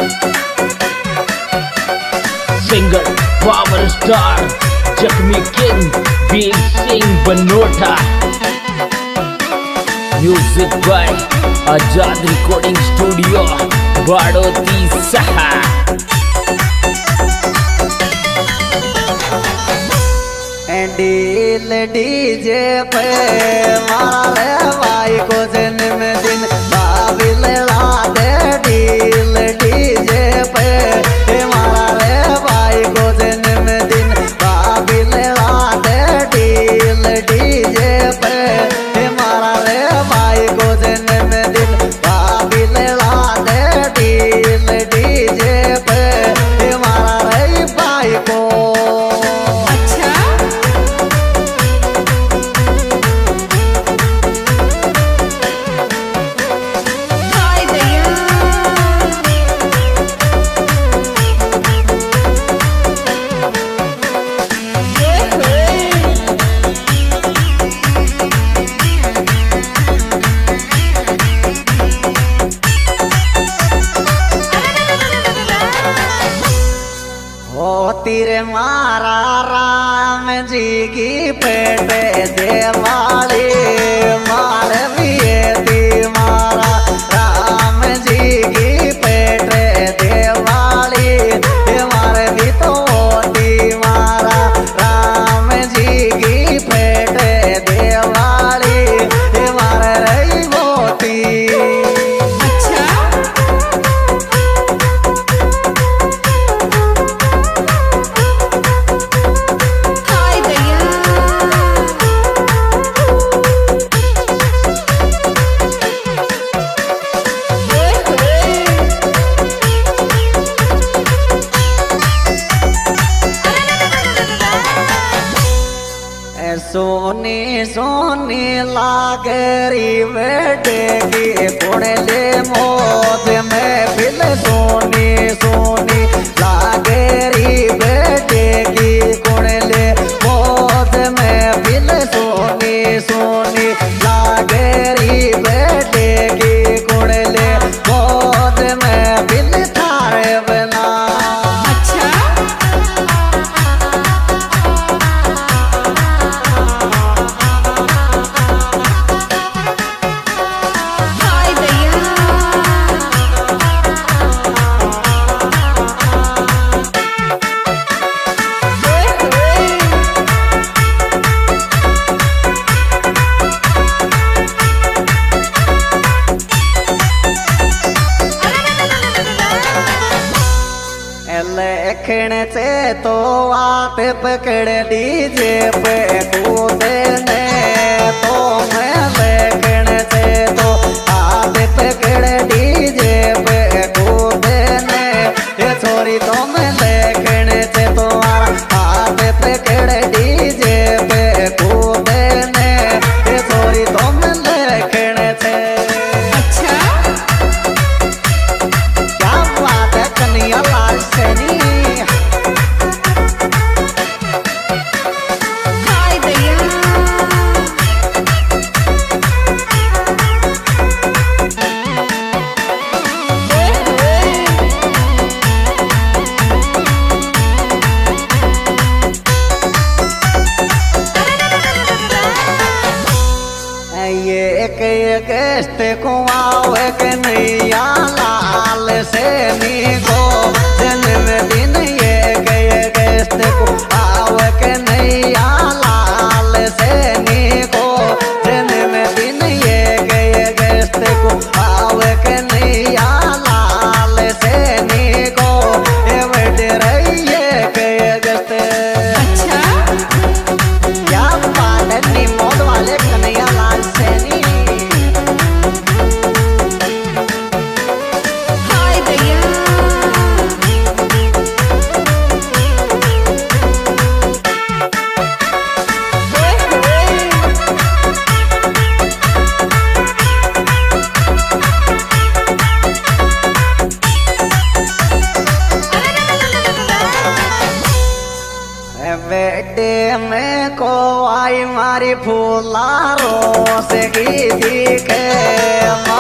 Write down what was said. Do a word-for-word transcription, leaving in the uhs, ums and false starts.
Singer power star Zakhmi king Veer Singh Banota. Music by Azad recording studio Badoti सहा। डील DJ पे मारे भाई को जन्मदिन बाबिल दे। डील डीजे पे मारे भाई को जन्मदिन बाबिल दे। डील डीजे पे मारे भाई को जन्मदिन बाबिल दे। डील डीजे पे मारे भाई को। तेरे मारा राम जी की पेटे देवाली मार भी ती मारा राम जी की पेटे देवाली मार भी तो होती मारा राम जी की पेटे देवाली मार रही होती। सोनी सोनी लागरी बेटे की कुड़ले मौत में फिल। सोनी सोनी लागरी बेटे की कुड़ले मौत में फिल। सोनी सोनी लागरी बेटे की कुड़ले मौत में फिल थारे बना। लखन से तो आप पकड़ डीजे पे कूदे ने तो मैं लखन से तो आप पकड़ डीजे पे कूदे ने। ये छोरी तो मैं लखन से तो आप पकड़ डीजे पे कूदे ने। ये छोरी तो मैं लखन से। अच्छा क्या बात है कन्हैया लाल सैनी। गेस्ट को आवे कन्हैया लाल सैनी को जन्मदिन। ये गए गेस्ट को आवे कन्हैया लाल सैनी को जन्मदिन। ये गए गेस्ट को आवे कन्हैया लाल सैनी को। ये बैठ रही है गए गेस्ट। अच्छा क्या बात है निमोद वाले कन्हैया लाल सैनी। बेटे में को आई मारी फूला रोस की दिखे।